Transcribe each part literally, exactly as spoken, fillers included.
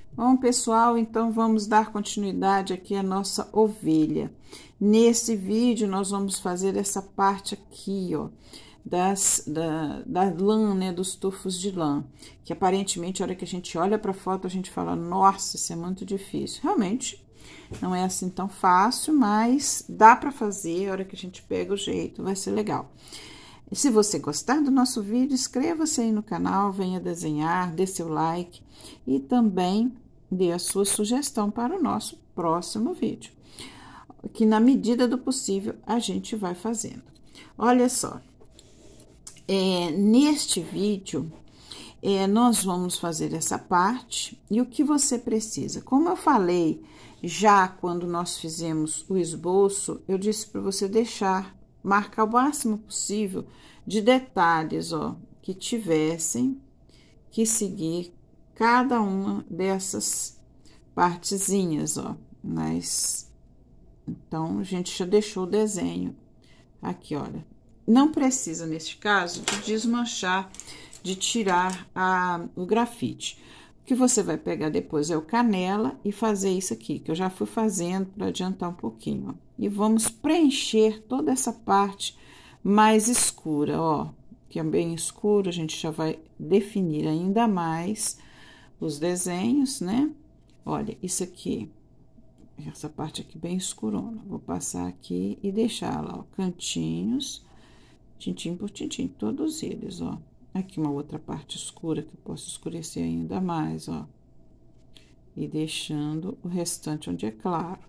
Bom, pessoal, então vamos dar continuidade aqui à nossa ovelha. Nesse vídeo, nós vamos fazer essa parte aqui, ó, das, da, da lã, né, dos tufos de lã, que aparentemente, a hora que a gente olha para a foto, a gente fala, nossa, isso é muito difícil. Realmente, não é assim tão fácil, mas dá para fazer, a hora que a gente pega o jeito, vai ser legal. E se você gostar do nosso vídeo, inscreva-se aí no canal, venha desenhar, dê seu like e também dê a sua sugestão para o nosso próximo vídeo, que na medida do possível a gente vai fazendo. Olha só, é, neste vídeo, é, nós vamos fazer essa parte e o que você precisa. Como eu falei já quando nós fizemos o esboço, eu disse para você deixar, marcar o máximo possível de detalhes, ó, que tivessem que seguir cada uma dessas partezinhas, ó, mas então a gente já deixou o desenho aqui, olha. Não precisa, neste caso, de desmanchar, de tirar a, o grafite. O que você vai pegar depois é o canela e fazer isso aqui, que eu já fui fazendo para adiantar um pouquinho, ó. E vamos preencher toda essa parte mais escura, ó, que é bem escuro, a gente já vai definir ainda mais os desenhos, né? Olha, isso aqui, essa parte aqui bem escurona, vou passar aqui e deixar lá, ó, cantinhos, tintim por tintim, todos eles, ó. Aqui uma outra parte escura que eu posso escurecer ainda mais, ó. E deixando o restante onde é claro.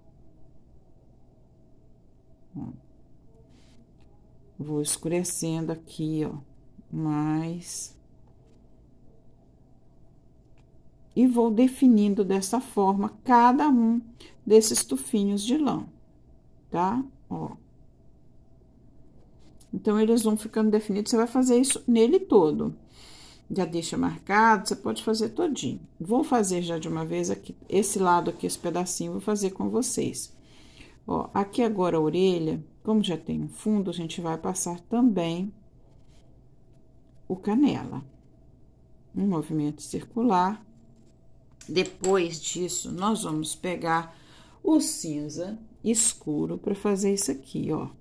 Ó. Vou escurecendo aqui, ó, mais. E vou definindo dessa forma cada um desses tufinhos de lã, tá? Ó. Então, eles vão ficando definidos, você vai fazer isso nele todo. Já deixa marcado, você pode fazer todinho. Vou fazer já de uma vez aqui, esse lado aqui, esse pedacinho, vou fazer com vocês. Ó, aqui agora a orelha, como já tem um fundo, a gente vai passar também o canela. Um movimento circular. Depois disso, nós vamos pegar o cinza escuro para fazer isso aqui, ó.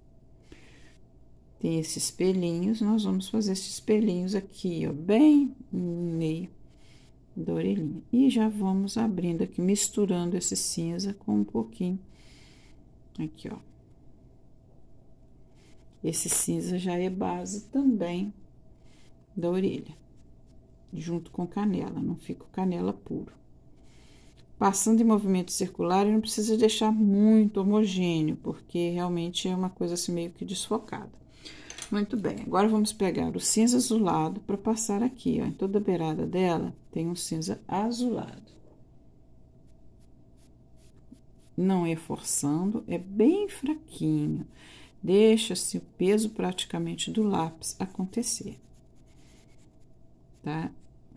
Tem esses pelinhos, nós vamos fazer esses pelinhos aqui, ó, bem no meio da orelhinha. E já vamos abrindo aqui, misturando esse cinza com um pouquinho aqui, ó. Esse cinza já é base também da orelha, junto com canela, não fica o canela puro. Passando em movimento circular, não precisa deixar muito homogêneo, porque realmente é uma coisa assim meio que desfocada. Muito bem, agora vamos pegar o cinza azulado para passar aqui, ó, em toda a beirada dela tem um cinza azulado. Não é forçando, é bem fraquinho, deixa-se o peso praticamente do lápis acontecer, tá?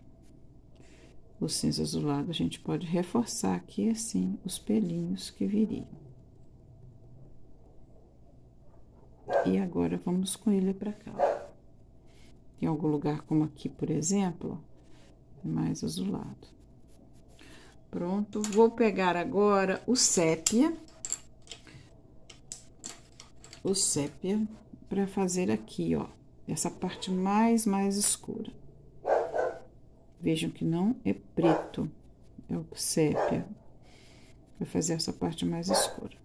O cinza azulado a gente pode reforçar aqui assim os pelinhos que viriam. E agora, vamos com ele pra cá, ó. Tem algum lugar como aqui, por exemplo, ó, mais azulado. Pronto, vou pegar agora o sépia. O sépia, pra fazer aqui, ó, essa parte mais, mais escura. Vejam que não é preto, é o sépia. Vai fazer essa parte mais escura.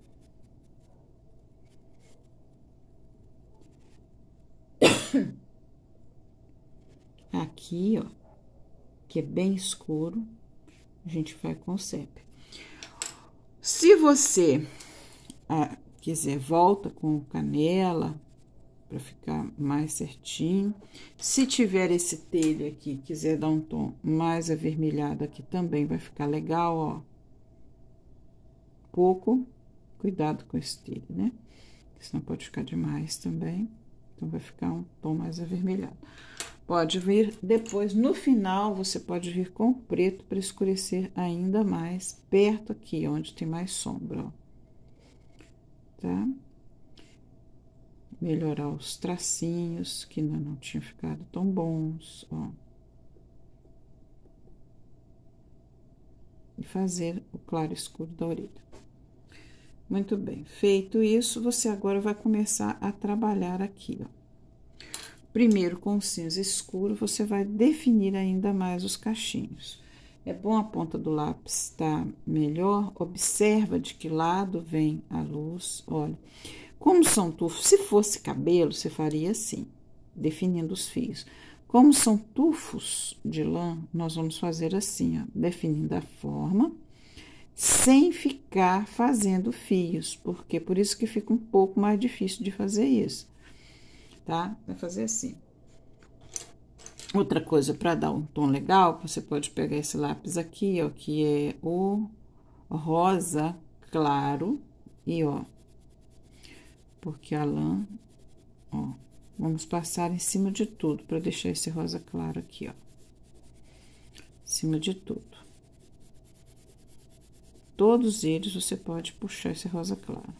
Aqui, ó, que é bem escuro, a gente vai com o sépia. Se você ah, quiser, volta com canela, pra ficar mais certinho. Se tiver esse telha aqui, quiser dar um tom mais avermelhado aqui, também vai ficar legal, ó. Pouco, cuidado com esse telha, né? Senão pode ficar demais também. Então, vai ficar um tom mais avermelhado. Pode vir depois, no final, você pode vir com o preto para escurecer ainda mais, perto aqui, onde tem mais sombra, ó. Tá? Melhorar os tracinhos, que ainda não tinham ficado tão bons, ó. e fazer o claro escuro da orelha. Muito bem, feito isso, você agora vai começar a trabalhar aqui, ó. Primeiro, com o cinza escuro, você vai definir ainda mais os cachinhos. É bom a ponta do lápis estar melhor, observa de que lado vem a luz, olha. Como são tufos, se fosse cabelo, você faria assim, definindo os fios. Como são tufos de lã, nós vamos fazer assim, ó, definindo a forma, sem ficar fazendo fios, porque por isso que fica um pouco mais difícil de fazer isso, tá? Vai fazer assim. Outra coisa, para dar um tom legal, você pode pegar esse lápis aqui, ó, que é o rosa claro, e ó, porque a lã, ó, vamos passar em cima de tudo, para deixar esse rosa claro aqui, ó, em cima de tudo. Todos eles você pode puxar esse rosa claro.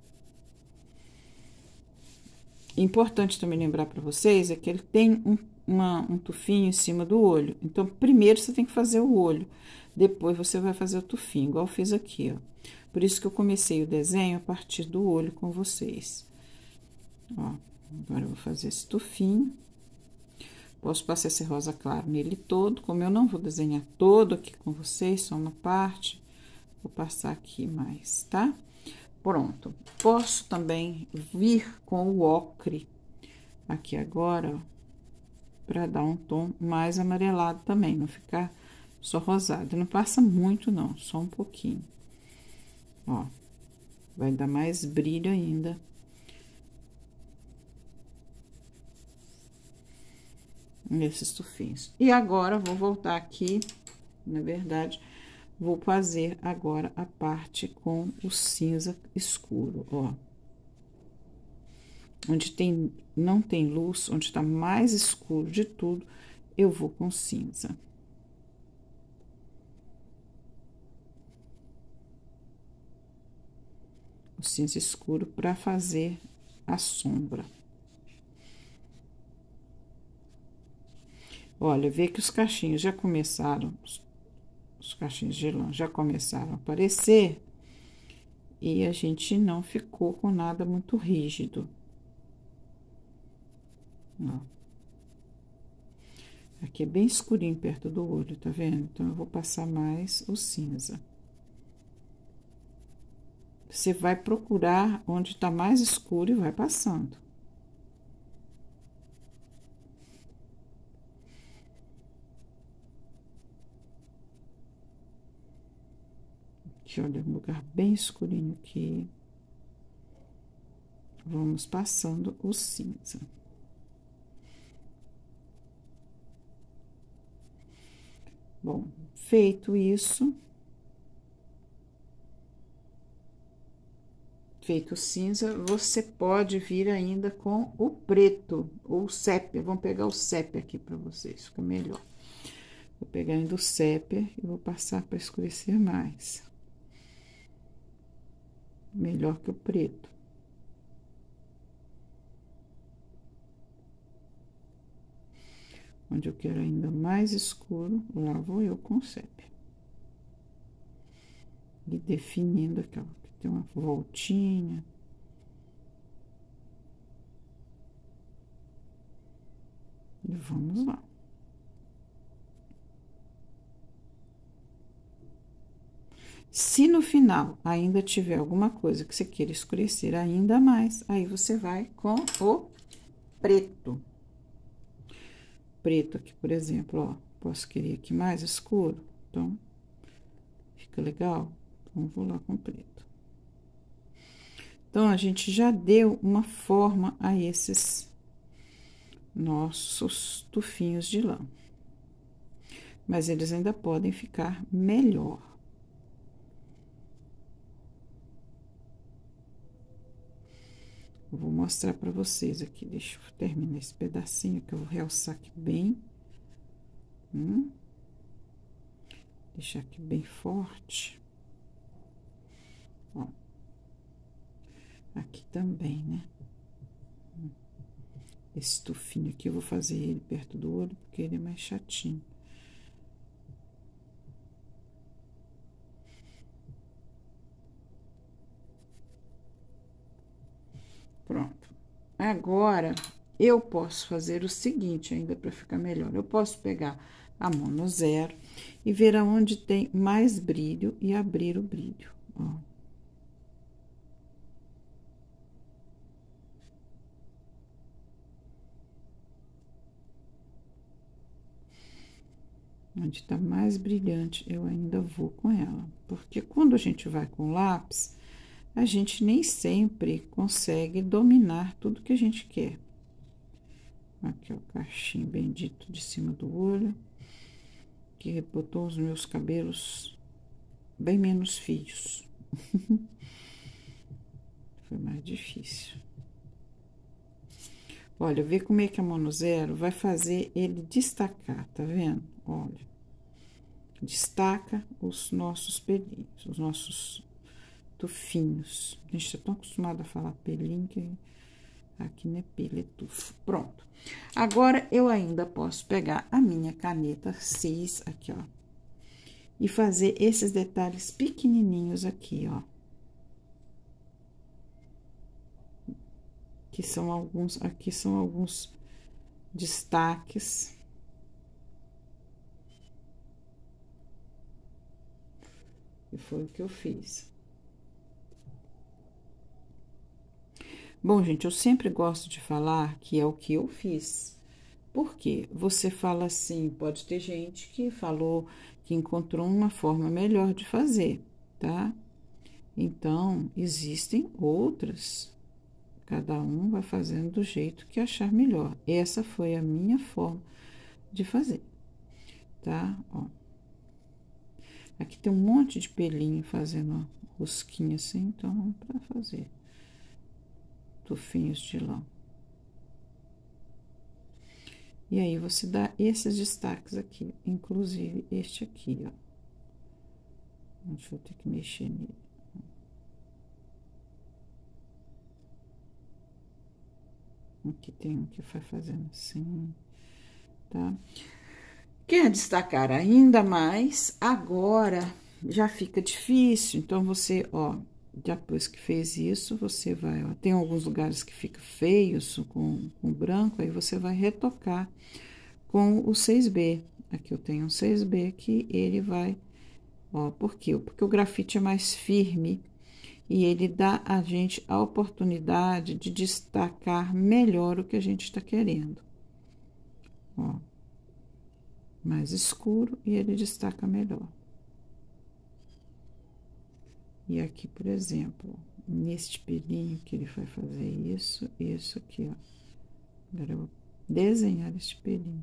Importante também lembrar para vocês é que ele tem um, uma, um tufinho em cima do olho. Então, primeiro você tem que fazer o olho, depois você vai fazer o tufinho, igual eu fiz aqui, ó. Por isso que eu comecei o desenho a partir do olho com vocês. Ó, agora eu vou fazer esse tufinho. Posso passar esse rosa claro nele todo, como eu não vou desenhar todo aqui com vocês, só uma parte, vou passar aqui mais, tá? Pronto. Posso também vir com o ocre aqui agora, ó, pra dar um tom mais amarelado também, não ficar só rosado. Não passa muito, não, só um pouquinho. Ó, vai dar mais brilho ainda. Nesses tufinhos. E agora, vou voltar aqui, na verdade, vou fazer agora a parte com o cinza escuro, ó. Onde tem, não tem luz, onde tá mais escuro de tudo, eu vou com cinza. O cinza escuro para fazer a sombra. Olha, vê que os cachinhos já começaram, os, os cachinhos de lã já começaram a aparecer, e a gente não ficou com nada muito rígido. Ó. Aqui é bem escurinho perto do olho, tá vendo? Então, eu vou passar mais o cinza. Você vai procurar onde tá mais escuro e vai passando. Aqui, olha, um lugar bem escurinho aqui. Vamos passando o cinza. Bom, feito isso, feito o cinza, você pode vir ainda com o preto, ou o sépia. Vamos pegar o sépia aqui para vocês, fica melhor. Vou pegar ainda o sépia e vou passar para escurecer mais. Melhor que o preto. Onde eu quero ainda mais escuro, lá vou eu com o sépia. E definindo aqui, ó, que tem uma voltinha. E vamos lá. Se no final ainda tiver alguma coisa que você queira escurecer ainda mais, aí você vai com o preto. Preto aqui, por exemplo, ó, posso querer aqui mais escuro, então, fica legal? Então, vou lá com preto. Então, a gente já deu uma forma a esses nossos tufinhos de lã. Mas eles ainda podem ficar melhor. Eu vou mostrar pra vocês aqui, deixa eu terminar esse pedacinho, que eu vou realçar aqui bem. Hum. Deixar aqui bem forte. Ó. Aqui também, né? Esse tufinho aqui, eu vou fazer ele perto do olho, porque ele é mais chatinho. Agora, eu posso fazer o seguinte, ainda para ficar melhor. Eu posso pegar a mono zero e ver aonde tem mais brilho e abrir o brilho, ó. Onde tá mais brilhante, eu ainda vou com ela. Porque quando a gente vai com lápis, a gente nem sempre consegue dominar tudo que a gente quer. Aqui, ó, o cachinho bendito de cima do olho, que botou os meus cabelos bem menos fios. Foi mais difícil. Olha, vê como é que a mono zero vai fazer ele destacar, tá vendo? Olha, destaca os nossos pelinhos, os nossos tufinhos. A gente tá tão acostumado a falar pelinho que aqui não é pelo, é tufo. Pronto. Agora, eu ainda posso pegar a minha caneta Cis, aqui, ó, e fazer esses detalhes pequenininhos aqui, ó. Que são alguns, aqui são alguns destaques. E foi o que eu fiz. Bom, gente, eu sempre gosto de falar que é o que eu fiz. Por quê? Você fala assim, pode ter gente que falou que encontrou uma forma melhor de fazer, tá? Então, existem outras. Cada um vai fazendo do jeito que achar melhor. Essa foi a minha forma de fazer, tá? Ó. Aqui tem um monte de pelinho fazendo uma rosquinha assim, então vamos pra fazer tufinhos de lã. E aí, você dá esses destaques aqui, inclusive este aqui, ó. Deixa eu ter que mexer nele. Aqui tem um que vai fazendo assim, tá? Quer destacar ainda mais, agora já fica difícil, então você, ó, depois que fez isso, você vai, ó, tem alguns lugares que fica feio com, com branco, aí você vai retocar com o seis B. Aqui eu tenho um seis B que ele vai, ó, por quê? Porque o grafite é mais firme e ele dá a gente a oportunidade de destacar melhor o que a gente está querendo. Ó, mais escuro e ele destaca melhor. E aqui, por exemplo, neste pelinho que ele vai fazer isso, isso aqui, ó. Agora eu vou desenhar este pelinho.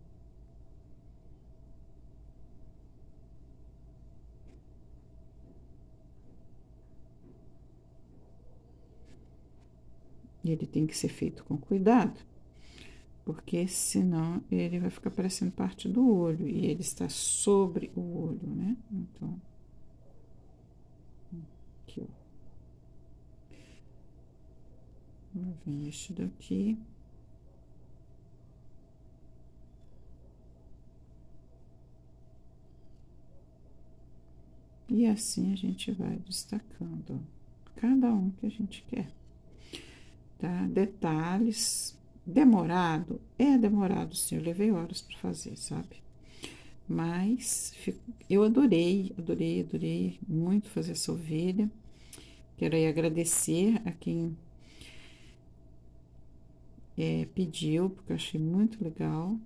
E ele tem que ser feito com cuidado, porque senão ele vai ficar parecendo parte do olho, e ele está sobre o olho, né? Então, aqui, ó. Vamos ver este daqui. E assim a gente vai destacando, ó, cada um que a gente quer, tá? Detalhes, demorado, é demorado sim, eu levei horas para fazer, sabe? Mas fico, eu adorei, adorei, adorei muito fazer essa ovelha. Quero aí agradecer a quem é, pediu, porque eu achei muito legal.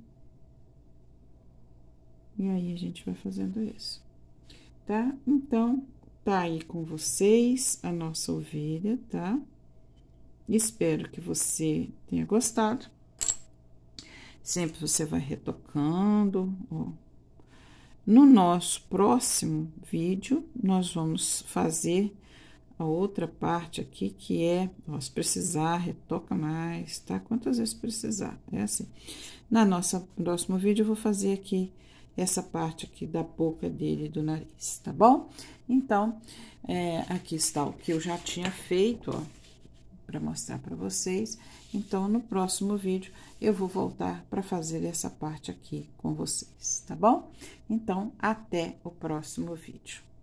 E aí, a gente vai fazendo isso, tá? Então, tá aí com vocês a nossa ovelha, tá? Espero que você tenha gostado. Sempre você vai retocando, ó. No nosso próximo vídeo, nós vamos fazer a outra parte aqui, que é, ó, se precisar, retoca mais, tá? Quantas vezes precisar, é assim. Na nossa próximo vídeo, eu vou fazer aqui essa parte aqui da boca dele e do nariz, tá bom? Então, é, aqui está o que eu já tinha feito, ó, para mostrar para vocês. Então, no próximo vídeo, eu vou voltar para fazer essa parte aqui com vocês, tá bom? Então, até o próximo vídeo.